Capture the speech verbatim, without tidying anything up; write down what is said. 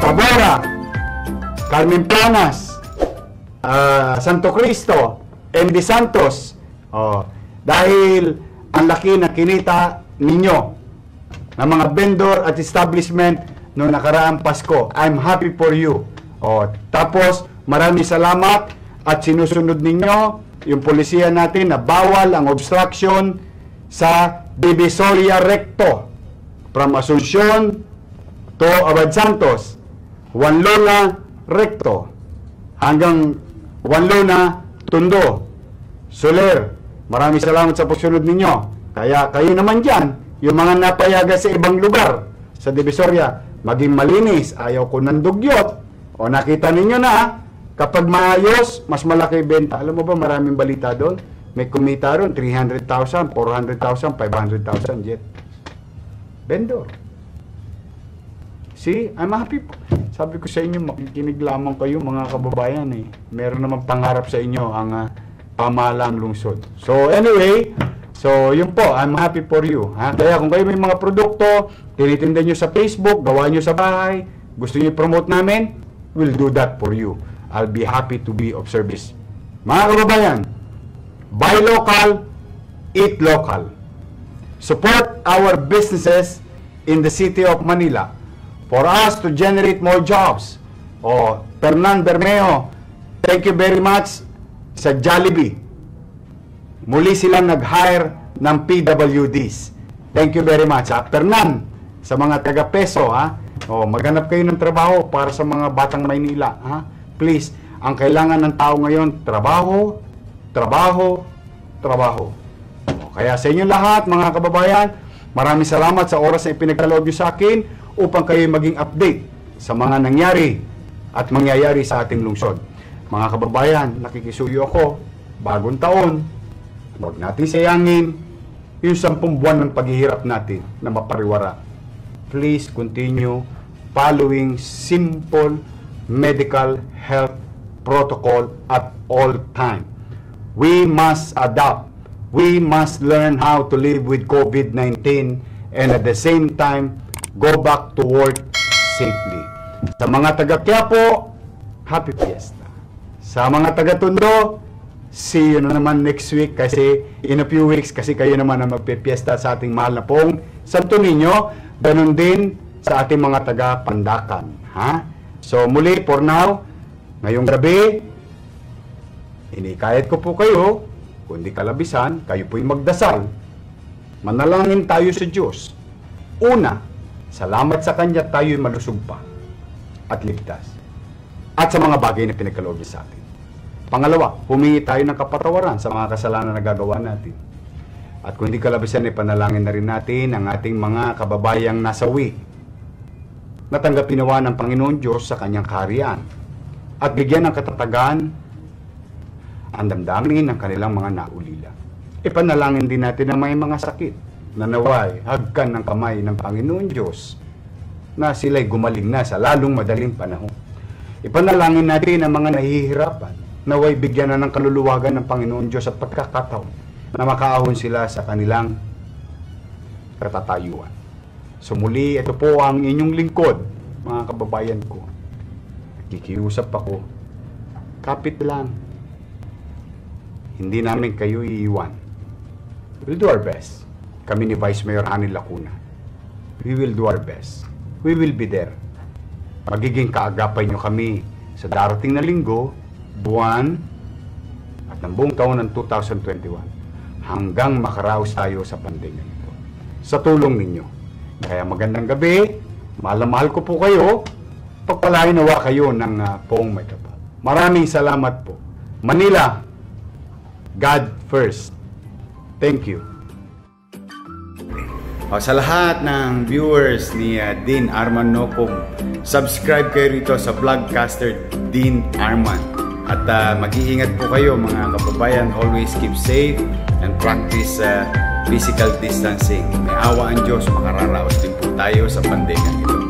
Tabora, Carmen Planas, uh, Santo Cristo, M D Santos. Oh, dahil ang laki na kinita ninyo ng mga vendor at establishment noong nakaraang Pasko. I'm happy for you. Oh, tapos, maraming salamat at sinusunod ninyo yung polisiya natin na bawal ang obstruction sa Divisoria Recto from Asuncion to Abad Santos, Juan Luna Recto hanggang Juan Luna Tondo, Soler. Maraming salamat sa pagsunod ninyo. Kaya kayo naman dyan, yung mga napayaga sa ibang lugar sa Divisoria, maging malinis, ayaw ko ng dugyot. O nakita ninyo na, kapag maayos, mas malaki benta. Alam mo ba, maraming balita doon? May kumita ron, three hundred thousand, four hundred thousand, five hundred thousand jet. Vendor. See, I'm happy. Sabi ko sa inyo, makikinig lamang kayo mga kababayan eh. Meron naman pangarap sa inyo ang uh, pamahalang lungsod. So anyway, so yun po, I'm happy for you. Ha? Kaya kung kayo may mga produkto, tinitinda nyo sa Facebook, gawa nyo sa bahay, gusto nyo promote namin, we'll do that for you. I'll be happy to be of service. Mga kababayan, buy local, eat local. Support our businesses in the city of Manila for us to generate more jobs. O, Fernan Bermeo, thank you very much sa Jollibee. Muli silang nag-hire ng P W Ds. Thank you very much, ha? Fernan, sa mga taga-peso, ha? O, maghanap kayo ng trabaho para sa mga batang Maynila, ha? Please, ang kailangan ng tao ngayon, trabaho, trabaho, trabaho. O, kaya sa inyo lahat, mga kababayan, maraming salamat sa oras na ipinagkaloob nyo sa akin upang kayo maging update sa mga nangyari at mangyayari sa ating lungsod. Mga kababayan, nakikisuyo ako, bagong taon, huwag natin sayangin yung sampung buwan ng paghihirap natin na mapariwara. Please continue following simple medical health protocol at all time. We must adapt. We must learn how to live with COVID nineteen and at the same time, go back to work safely. Sa mga taga-Quiapo, happy fiesta. Sa mga taga-Tondo, see you na naman next week kasi in a few weeks kasi kayo naman ang magpipiesta sa ating mahal na pong Santo Niño. Ganun din sa ating mga taga-Pandakan. Ha? So muli, for now, ngayong gabi, inikayat ko po kayo, kundi kalabisan, kayo po'y magdasal. Manalangin tayo sa Diyos. Una, salamat sa Kanya tayo'y malusog pa at ligtas. At sa mga bagay na pinagkaloob niya sa atin. Pangalawa, humingi tayo ng kapatawaran sa mga kasalanan na gagawa natin. At kung hindi kalabisan, ipanalangin na rin natin ang ating mga kababayang nasawi. Natanggapin nawa ng Panginoon Diyos sa Kanyang kaharian. At bigyan ng katatagan ang damdamin ng kanilang mga naulila. Ipanalangin din natin ang may mga sakit na naway, hagkan ng kamay ng Panginoon Diyos na sila'y gumaling na sa lalong madaling panahon. Ipanalangin natin ang mga nahihirapan, naway bigyan na ng kaluluwagan ng Panginoon Diyos at pagkakataon na makaahon sila sa kanilang katatayuan. So muli, ito po ang inyong lingkod, mga kababayan ko. Kikiusap ako, kapit lang. Hindi namin kayo iiwan. We'll do our best. Kami ni Vice Mayor Ani Lacuna. We will do our best. We will be there. Magiging kaagapay nyo kami sa darating na linggo, buwan, at ng buong taon ng two thousand twenty-one hanggang makaraos tayo sa pandemya nito. Sa tulong ninyo. Kaya magandang gabi, mahal na mahal ko po kayo, pagpalain nawa kayo ng uh, poong may kapal. Maraming salamat po. Manila, God first. Thank you. O, sa lahat ng viewers ni uh, Dean Arman Nocom, subscribe kayo rito sa Vlogcaster Dean Arman. At uh, mag-iingat po kayo mga kababayan. Always keep safe and practice uh, physical distancing. May awa ang Diyos, makararaos din po tayo sa pandemya nito.